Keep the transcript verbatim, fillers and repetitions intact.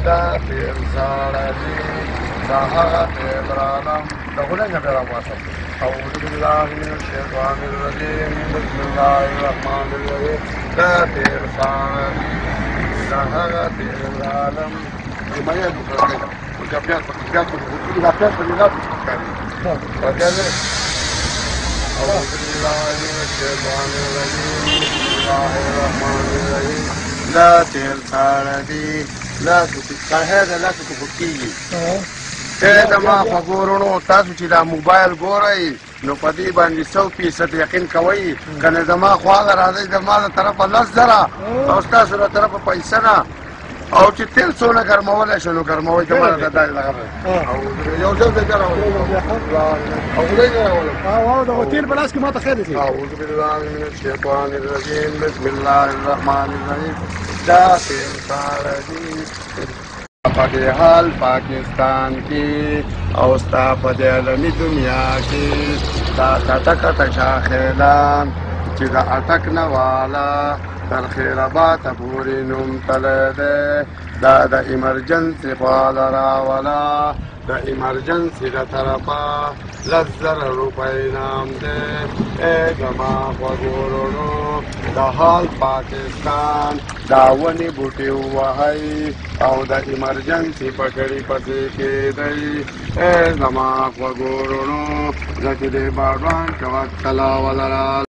دا تیر زاړه دي دا هغه تیر عالم د غولنګ به راواسم اعوذ بالله من الشیطان الرجیم بسم الله الرحمن الرحیم دا تیر زاړه دي دا هغه تیر عالم حمایه وکړئ او بیا بیا په دې راځي په دې راځي أعوذ بالله من الشيطان الرجيم بسم الله الرحمن الرحيم لا تلتاردي لا تتقى هذا لا تتفكي هذا ما فقورونو تاسو چې دا موبایل ګورئ نو په دې باندې سو فیصد یقین کوئ کنه زما خواږه راځي زما له طرفه لس زره او ستاسو له طرفه پیسه نه او چې تیل څونه ګرمولی شو نو ګرموئ دمانه د دای لغه یو ځل دې راولم او دې راولم او دا تیل په لاس کې ماته خیر دي اعوذ بالله من الشیطان الرجیم بسم الله الرحمن الرحیم دا تیل ساردي په دې حال پاکستان کې او ستا په دې عالمي دنیا کې دا کټک کټک خیلان چې دا اټک نه والا در خیرآباد پورې نوم تللی دی دا د ایمرجنسي خواله راوله د ایمرجنسي له طرفه لس زره روپۍ نام دی ای زما خوږو وروڼو د حال پاکستان دا ونې بوټې ووهئ او د ایمرجنسي پټړي پسې کېدئ ای زما خوږو وروڼو زه چې دې باډوان که وخت تلا ولره